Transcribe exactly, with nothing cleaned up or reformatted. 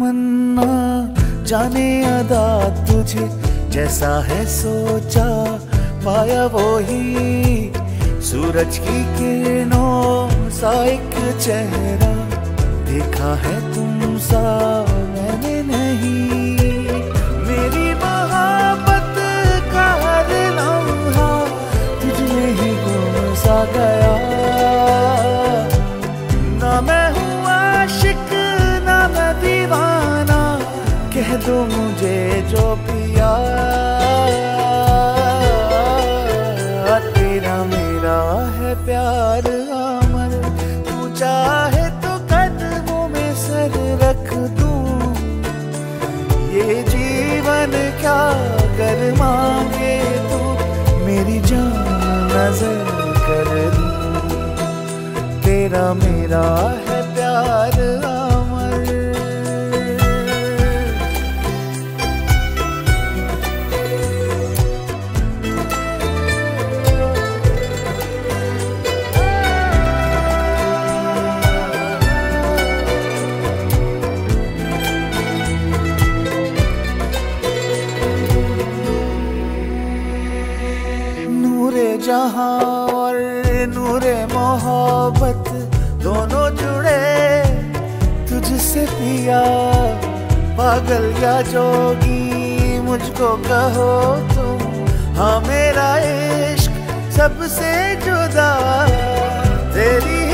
तमन्ना जाने अदा तुझे जैसा है सोचा पाया वो ही सूरज की किरणों सा एक चेहरा देखा है तुम सा मैंने नहीं। मेरी मोहब्बत का हर लम्हा तुझमें ही गुम सा गया। ना मैं हूँ आशिक ना मैं दीवाना कह दो मुझे जो पिया। तेरा मेरा है प्यार अमर तू चाहे तो कदमों में सर रख दूं। ये जीवन क्या कर मांगे तू मेरी जान नजर कर दूं। तेरा मेरा है प्यार अमर। नूरे जहां और नूरे मोहब्बत दोनों जुड़े तुझसे पिया। पागल या जोगी मुझको कहो तुम हाँ मेरा इश्क सबसे जुदा। तेरी